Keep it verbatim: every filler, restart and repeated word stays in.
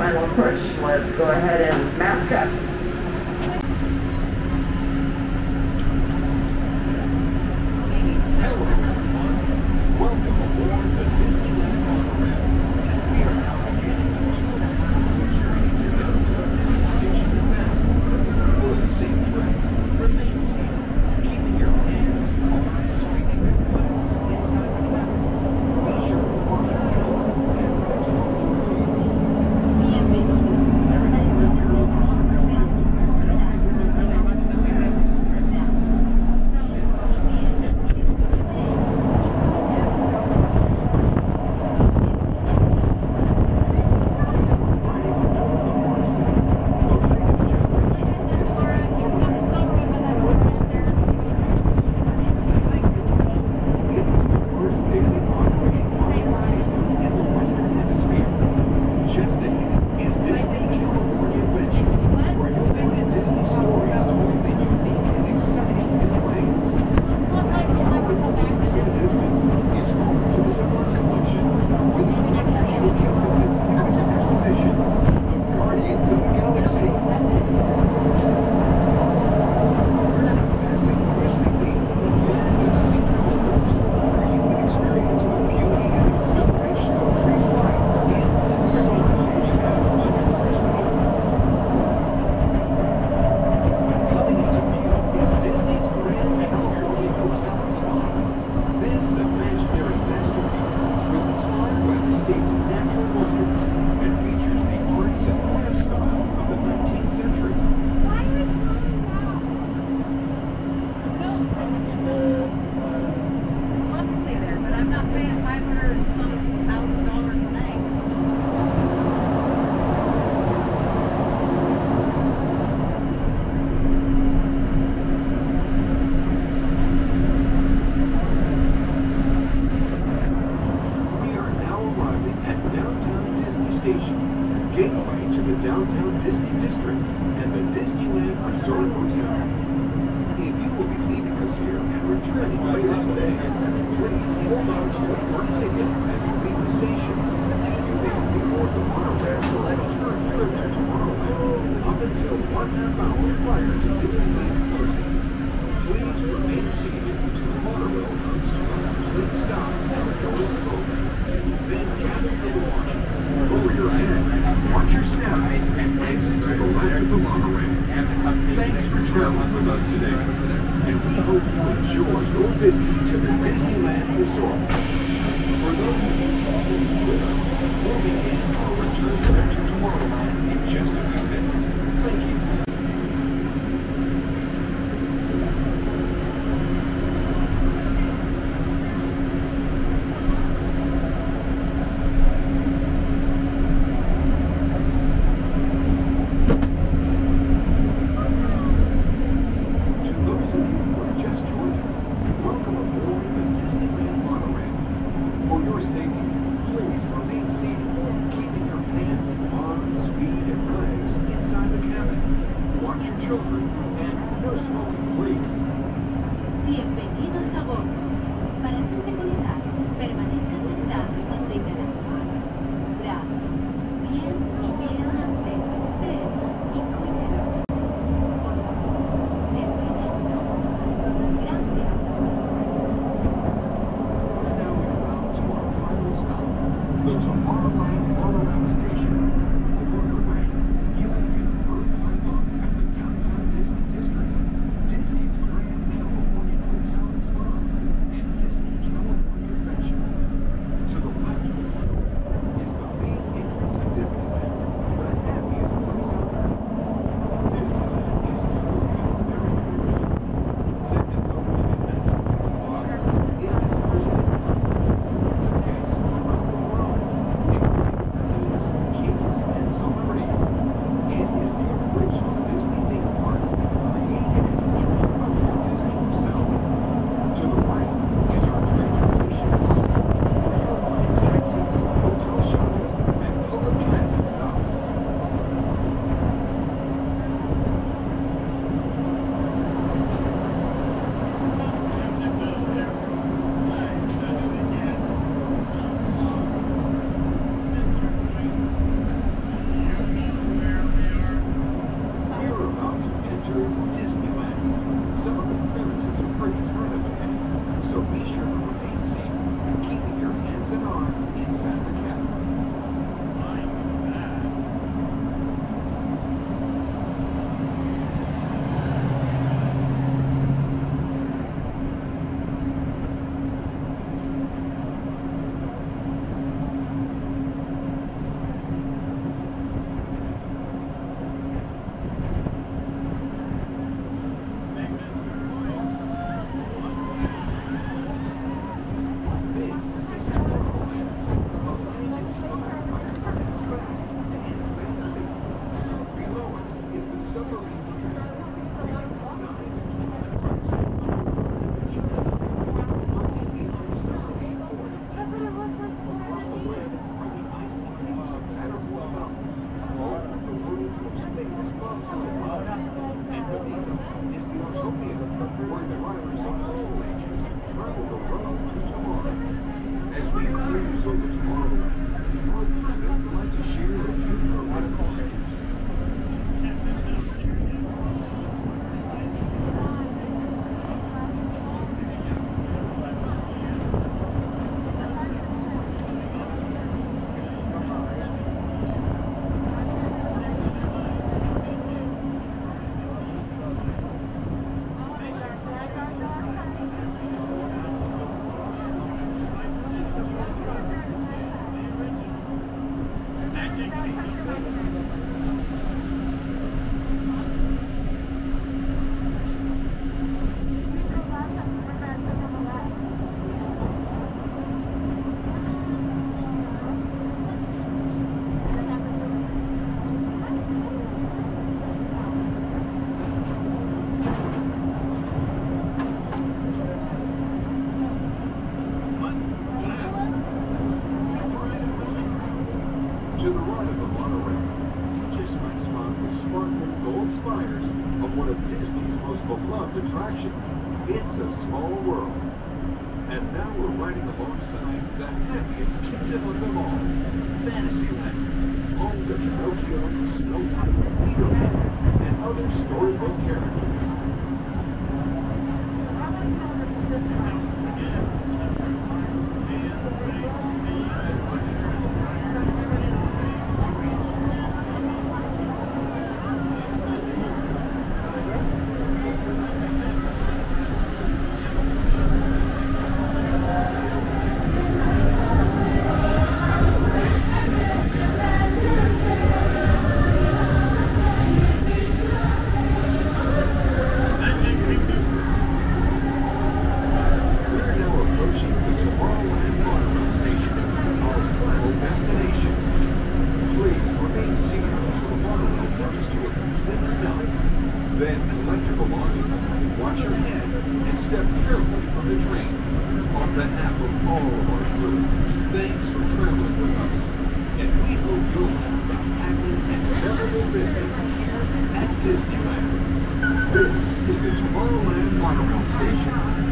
final push. Let's go ahead and mask up. Hello, everyone. Welcome aboard the Disneyland Monorail. We are now beginning a two and a half hour journey to downtown Disney Station and back. For a safe trip, remain seated, keeping your hands, arms, feet, and legs inside the cabin. Be sure to watch your children and watch all the roads. Bienvenidos. Gateway to the downtown Disney District and the Disneyland Resort Hotel. If you will be leaving us here and returning later today, please hold on to your work ticket as you leave the station. You may board the Monorail for a return trip to Tomorrowland up until one half hour prior to Disneyland closing. Please remain seated until the Monorail comes to a complete stop and the doors open. Then gather your belongings, lower your head, watch your step, and exit to the left of the monorail. Thanks for traveling with us today, and we hope you enjoy your visit to the Disneyland Resort. For those of you who with us, we'll begin our return trip to Tomorrowland in just a few minutes. Thank you. Bienvenidos a bordo. Para su seguridad, permanezca sentado y mantenga las manos, brazos, pies y piernas dentro del tren y cuide las piernas. Por favor, se cuide uno. Gracias. Now we come to our final stop, the Tomorrowland Monorail Station. Aboard the rail, you can get a bird's eye look at the downtown sparkling gold spires of one of Disney's most beloved attractions. It's a small world. And now we're riding alongside the happiest kingdom of them all, Fantasyland, home to Pinocchio, Snow White, Peter Pan, and other storybook characters. Then collect your belongings, watch your head, and step carefully from the train. On behalf of all of our crew, thanks for traveling with us. And we hope you'll have a happy and memorable visit here at Disneyland. This is the Tomorrowland Monorail Station.